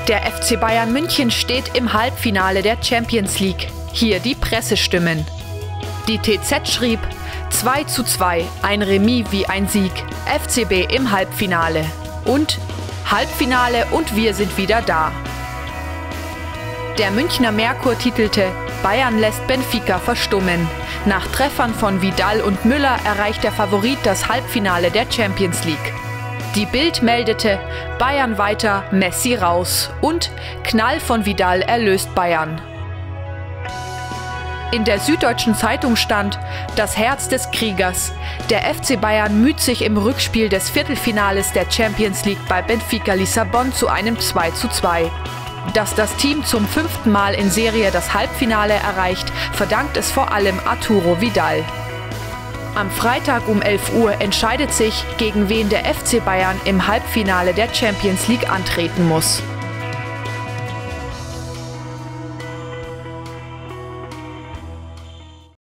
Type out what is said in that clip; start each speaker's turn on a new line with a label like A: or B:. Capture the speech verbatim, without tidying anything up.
A: Der F C Bayern München steht im Halbfinale der Champions League. Hier die Pressestimmen. Die T Z schrieb: zwei zu zwei, ein Remis wie ein Sieg, F C B im Halbfinale. Und Halbfinale und wir sind wieder da. Der Münchner Merkur titelte: Bayern lässt Benfica verstummen. Nach Treffern von Vidal und Müller erreicht der Favorit das Halbfinale der Champions League. Die Bild meldete: Bayern weiter, Messi raus. Und Knall von Vidal erlöst Bayern. In der Süddeutschen Zeitung stand: Das Herz des Kriegers. Der F C Bayern müht sich im Rückspiel des Viertelfinales der Champions League bei Benfica Lissabon zu einem zwei zu zwei. Dass das Team zum fünften Mal in Serie das Halbfinale erreicht, verdankt es vor allem Arturo Vidal. Am Freitag um elf Uhr entscheidet sich, gegen wen der F C Bayern im Halbfinale der Champions League antreten muss.